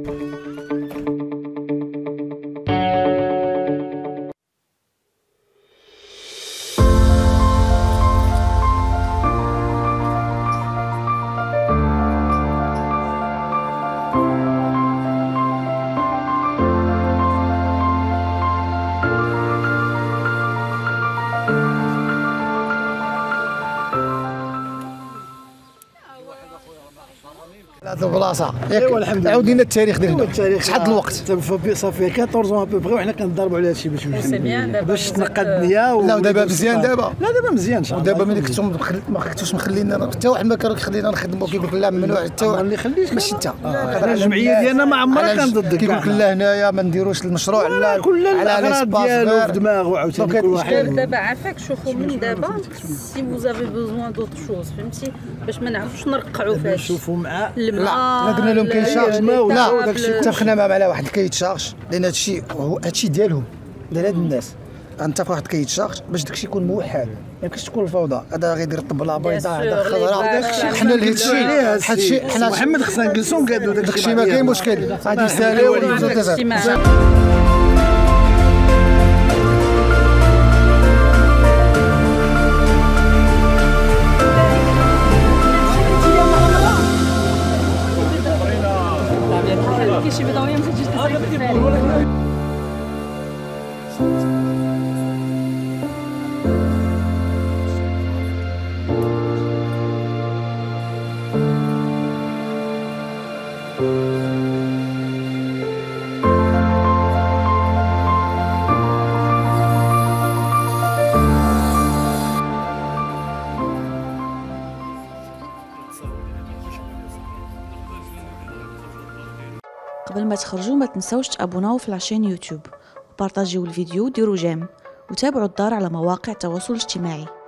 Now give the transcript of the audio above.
هذه البلاصه ياك عاودينا التاريخ ديالنا شحال الوقت صافي 14 ابوبري وحنا كنضربوا على هادشي باش تنقى الدنيا. لا ودابا مزيان دابا. لا دابا مزيان ان شاء الله. ودابا ملي كنتم ما كنتوش مخلينا حتى واحد ما كان يخلينا نخدموا كيقول لك لا ممنوع حتى واحد اللي يخليك ماشي انت. حنا الجمعيه ديالنا ما عمرها كانت ضدك. كيقول لك لا هنايا ما نديروش المشروع لا كل الاغراض ديالو في دماغه عاوتاني كل واحد. دابا عافاك شوفوا من دابا سي فوزافي بوزوان دوط شوز فهمتي باش ما نعرفوش نرقعوا فيها. نشوفوا مع لا قلنا لهم كاين شارج لا اتفقنا مع واحد كيتشارج لان هادشي ديالهم ديال هاد الناس غنتفقوا واحد كيتشارج باش داكشي يكون موحد ما يمكنش تكون الفوضى. هذا غيدير الطبله بيضاء هذا خضراء حنا لهادشي حنا محمد خصنا نجلسوا ونقادوا داكشي ما كاين مشكل غادي يساليو شي بضويه ما تجيش تسالي. قبل ما تخرجوا ما تنسوش تابوناو في لاشين يوتيوب وبارطاجيو الفيديو وديروا جيم وتابعوا الدار على مواقع التواصل الاجتماعي.